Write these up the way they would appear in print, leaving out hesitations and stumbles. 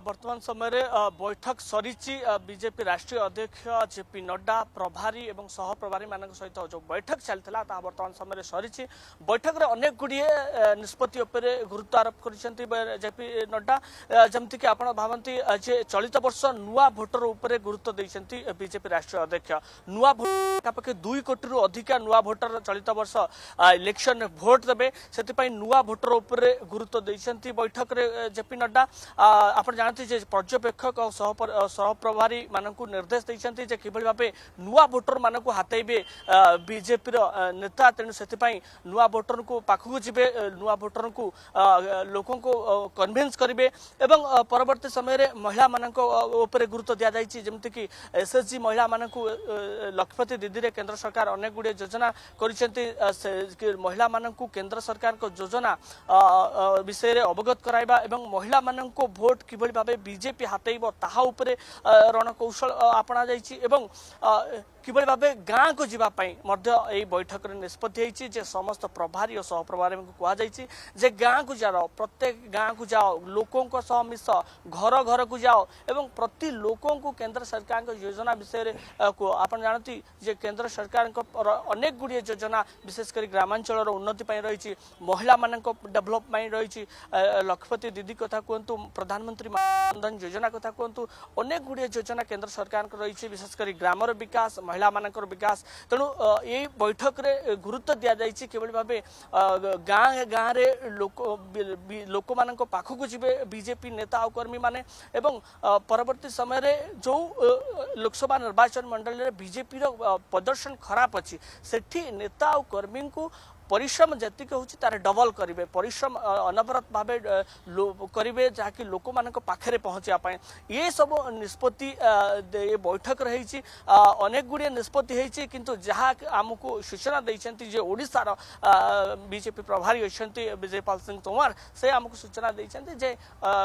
वर्तमान समय बैठक सरी बीजेपी राष्ट्रीय अध्यक्ष जेपी नड्डा प्रभारी और सहप्रभारी मान सहित जो बैठक चलता वर्तमान समय सरी बैठक में अनेक गुड़िए निष्पत्ति गुरुत्व आरोप कर जेपी नड्डा जमीक आप भावती जे चलित वर्ष नुआ भोटर उपर गुरुत्व देते बीजेपी राष्ट्रीय अध्यक्ष नुआ पाखापाखि 2 कोटी रु अधिक नुआ भोटर चलित वर्ष इलेक्शन भोट देवे से नुआ भोटर उपर गुरुत्व देते बैठक में जेपी नड्डा आप जानते पर्यवेक्षक और सहप्रभारी मानक निर्देश देते कि भाव नुआ भोटर मानक हाथेबे बीजेपी नेता तेणु से नुआ भोटर को पाखक जी नुआ भोटर को लोकों को कन्विन्स करेंगे एवं परवर्ती समय महिला मानक ऊपर गुरुत्व दि जाए जमीक एसएचजी महिला मानक लखपति दीदी केंद्र सरकार अनेक गुड़े योजना कर महिला मानक केंद्र सरकार को योजना विषय अवगत कराइबा एवं महिला मानक भोट किभली भाबे बीजेपी हातेइबो ताहा उपरे रणकौशल आपणा जाइछि एवं किभली भाबे गाँ को जीवाई बैठक में निष्पत्ति जे समस्त प्रभारी और सहप्रभारी को कहुई जे गाँ को जाओ प्रत्येक गाँ को जाओ लोकों मिस घर घर को जाओ एवं प्रति लोकों को केंद्र सरकार योजना विषय को आप जानती जे केंद्र सरकार अनेक गुड़िए योजना विशेषकर ग्रामांचल उन्नति रही महिला मान डेभलपमेंट रही लखपति दीदी कथा कहतु प्रधानमंत्री मानधन योजना कथा कहतु अनेक गुड़िए योजना केंद्र सरकार रही विशेषकर ग्रामर विकास महिला मानकर विकास तेणु ये बैठक रे गुरुत्व दि जाइए किभली भाबे गाँ गाँ रे लोक मान पाखक जी बीजेपी नेता और कर्मी माने एवं परवर्ती समय रे जो लोकसभा निर्वाचन मंडल रे बीजेपी प्रदर्शन खराब अच्छी सेठी नेता और कर्मी को परिश्रम जतिक होची तार डबल करेंगे परिश्रम अनवरत भाव करेंगे जहाँकि लोक मान पाखे पहुँचापी ये सब निष्पत्ति बैठक रही अनेक गुड़िए निष्पत्ति होती किंतु जहाँ आमको सूचना देते जे ओडिशार बीजेपी प्रभारी अच्छा विजयपाल सिंह तोमर से आमको सूचना देते जे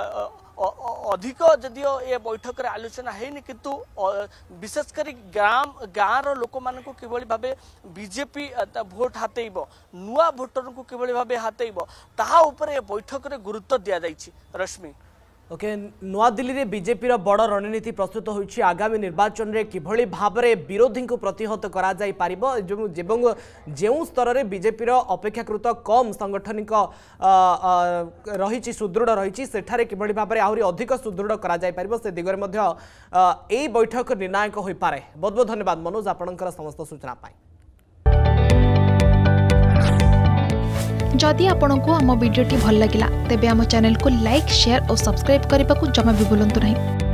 अधिक जदियो ये बैठक रे आलोचना है किंतु विशेषकर गाँव लोक मान किभली भाबे बीजेपी भोट हातेइबो नुआ भोटर को किभली भाबे हातेइबो ताहा ऊपर ये बैठक रे गुरुत्व दिया जाइछि। रश्मि ओके नुआ दिल्ली रे बीजेपी बड़ रणनीति प्रस्तुत होइछि आगामी निर्वाचन रे किभली भाबरे विरोधी को प्रतिहत करा जाई पारिबो एवं जेउ स्तर रे बीजेपी अपेक्षाकृत कम सांगठनिक रही सुदृढ़ रही सेठारे किभली भाबरे आहुरी अधिक सुदृढ़ करा जाई पारिबो से दिगरे मध्य एई बैठक निर्णायक होई पारे। बहुत बहुत धन्यवाद मनोज आपनकर समस्त सूचना पाई। जदि आपंक आम भिडी भल लगा तेब आम चैनल को लाइक शेयर और सब्सक्राइब करने को जमा भी भूलु नहीं।